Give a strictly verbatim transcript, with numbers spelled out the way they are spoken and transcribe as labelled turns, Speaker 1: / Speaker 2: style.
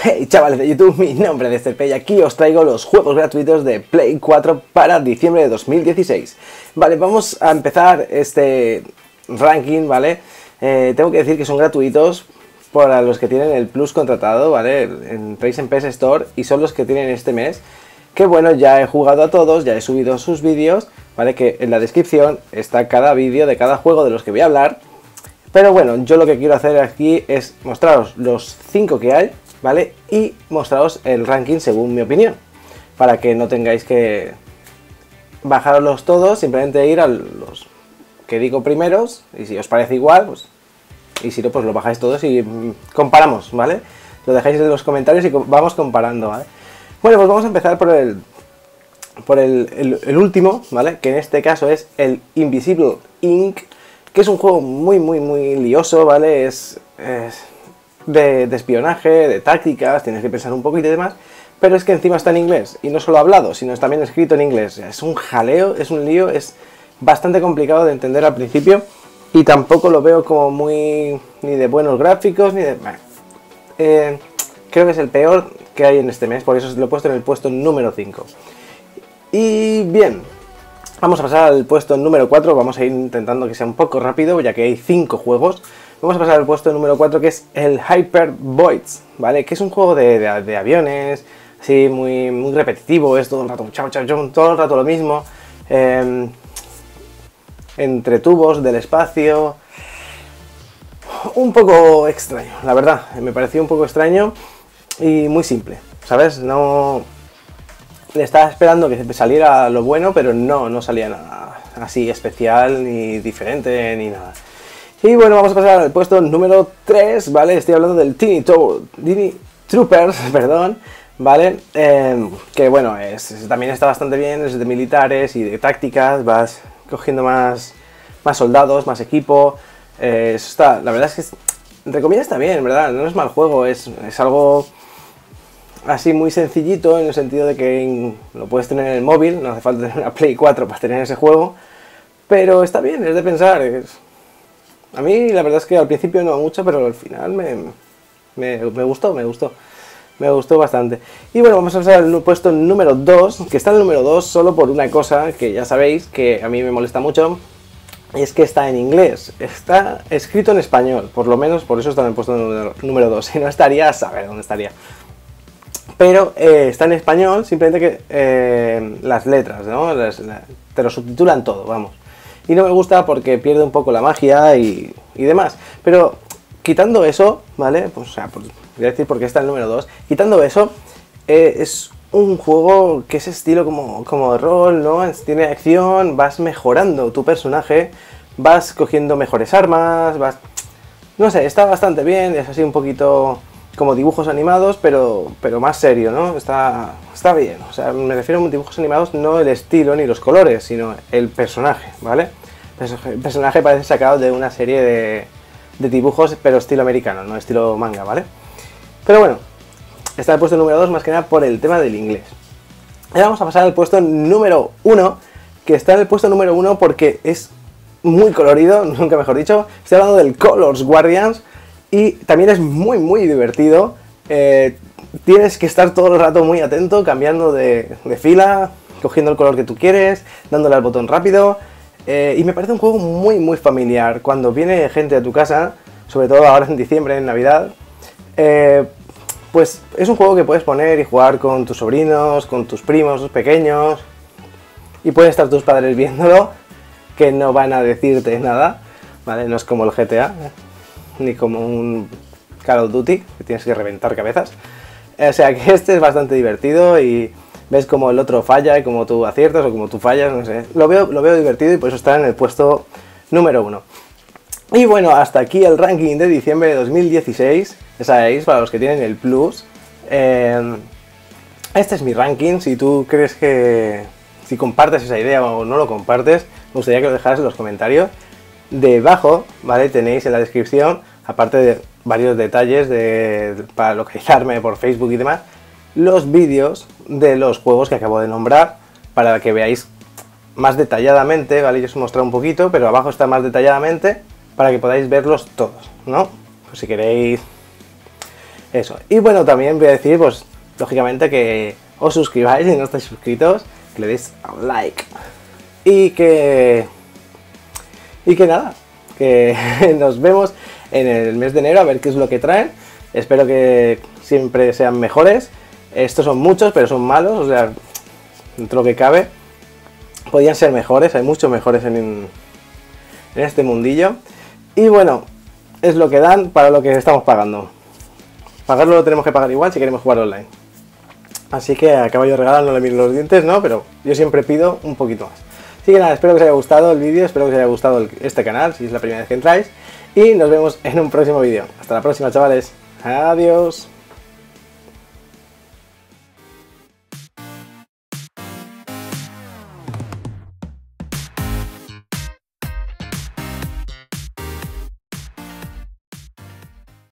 Speaker 1: Hey chavales de YouTube, mi nombre es Serpe y aquí os traigo los juegos gratuitos de Play cuatro para diciembre de dos mil dieciséis. Vale, vamos a empezar este ranking, ¿vale? Eh, tengo que decir que son gratuitos para los que tienen el Plus contratado, ¿vale? Entréis en P S Store y son los que tienen este mes. Que bueno, ya he jugado a todos, ya he subido sus vídeos, ¿vale? Que en la descripción está cada vídeo de cada juego de los que voy a hablar. Pero bueno, yo lo que quiero hacer aquí es mostraros los cinco que hay, ¿vale? Y mostraros el ranking según mi opinión, para que no tengáis que bajarlos todos, simplemente ir a los que digo primeros, y si os parece igual, pues, y si no, pues lo bajáis todos y comparamos, ¿vale? Lo dejáis en los comentarios y vamos comparando, ¿vale? Bueno, pues vamos a empezar por el por el, el, el último, ¿vale? Que en este caso es el Invisible Inc, que es un juego muy, muy, muy lioso, ¿vale? Es... es De, de espionaje, de tácticas, tienes que pensar un poquito y demás, pero es que encima está en inglés, y no solo hablado, sino también escrito en inglés. Es un jaleo, es un lío, es bastante complicado de entender al principio, y tampoco lo veo como muy... ni de buenos gráficos, ni de... Eh, creo que es el peor que hay en este mes, por eso lo he puesto en el puesto número cinco. Y bien, vamos a pasar al puesto número cuatro, vamos a ir intentando que sea un poco rápido, ya que hay cinco juegos. Vamos a pasar al puesto número cuatro, que es el Hyper Voids, ¿vale? Que es un juego de, de, de aviones, así muy, muy repetitivo, es todo el rato, chao, chao, chao, todo el rato lo mismo, eh, entre tubos del espacio, un poco extraño, la verdad, me pareció un poco extraño y muy simple, ¿sabes? No... Le estaba esperando que saliera lo bueno, pero no, no salía nada así especial, ni diferente, ni nada. Y bueno, vamos a pasar al puesto número tres, ¿vale? Estoy hablando del Tiny, Tiny Troopers, perdón, ¿vale? Eh, que bueno, es, es, también está bastante bien, es de militares y de tácticas, vas cogiendo más, más soldados, más equipo, eh, eso está, la verdad es que, es, entre comillas, está bien, ¿verdad? No es mal juego, es, es algo así muy sencillito, en el sentido de que lo puedes tener en el móvil, no hace falta tener una Play cuatro para tener ese juego, pero está bien, es de pensar, es... A mí la verdad es que al principio no mucho, pero al final me, me, me gustó, me gustó. Me gustó bastante. Y bueno, vamos a pasar al puesto número dos, que está en el número dos solo por una cosa que ya sabéis que a mí me molesta mucho, y es que está en inglés. Está escrito en español, por lo menos por eso está en el puesto número dos. Si no estaría, a saber dónde estaría. Pero eh, está en español, simplemente que eh, las letras, ¿no? Las, la, te lo subtitulan todo, vamos. Y no me gusta porque pierde un poco la magia y, y demás. Pero quitando eso, ¿vale? Pues, o sea, pues, voy a decir por qué está el número dos. Quitando eso, eh, es un juego que es estilo como, como de rol, ¿no? Tiene acción, vas mejorando tu personaje, vas cogiendo mejores armas, vas... No sé, está bastante bien, es así un poquito como dibujos animados, pero, pero más serio, ¿no? Está, está bien, o sea, me refiero a dibujos animados, no el estilo ni los colores, sino el personaje, ¿vale? El personaje parece sacado de una serie de, de dibujos, pero estilo americano, no estilo manga, ¿vale? Pero bueno, está en el puesto número dos más que nada por el tema del inglés. Ahora vamos a pasar al puesto número uno, que está en el puesto número uno porque es muy colorido, nunca mejor dicho. Estoy hablando del Colors Guardians y también es muy muy divertido. Eh, tienes que estar todo el rato muy atento, cambiando de, de fila, cogiendo el color que tú quieres, dándole al botón rápido. Eh, y me parece un juego muy muy familiar. Cuando viene gente a tu casa, sobre todo ahora en diciembre, en Navidad, eh, pues es un juego que puedes poner y jugar con tus sobrinos, con tus primos pequeños, y pueden estar tus padres viéndolo, que no van a decirte nada, ¿vale? No es como el G T A, ¿eh? Ni como un Call of Duty, que tienes que reventar cabezas. O sea que este es bastante divertido y ves como el otro falla y como tú aciertas o como tú fallas, no sé. Lo veo, lo veo divertido y por eso está en el puesto número uno. Y bueno, hasta aquí el ranking de diciembre de dos mil dieciséis. Ya sabéis, para los que tienen el Plus. Eh, este es mi ranking. Si tú crees que... Si compartes esa idea o no lo compartes, me gustaría que lo dejaras en los comentarios. Debajo, ¿vale? Tenéis en la descripción, aparte de varios detalles de, para localizarme por Facebook y demás, los vídeos de los juegos que acabo de nombrar, para que veáis más detalladamente, ¿vale? Yo os he mostrado un poquito, pero abajo está más detalladamente, para que podáis verlos todos, ¿no? Pues si queréis Eso. Y bueno, también voy a decir, pues, lógicamente que os suscribáis si no estáis suscritos, que le deis a un like. Y que... Y que nada, que nos vemos en el mes de enero a ver qué es lo que traen. Espero que siempre sean mejores. Estos son muchos, pero son malos, o sea, dentro de lo que cabe. Podrían ser mejores, hay muchos mejores en, en este mundillo. Y bueno, es lo que dan para lo que estamos pagando. Pagarlo lo tenemos que pagar igual si queremos jugar online. Así que a caballo regalado no le miren los dientes, ¿no? Pero yo siempre pido un poquito más. Así que nada, espero que os haya gustado el vídeo, espero que os haya gustado el, este canal, si es la primera vez que entráis. Y nos vemos en un próximo vídeo. Hasta la próxima, chavales. Adiós.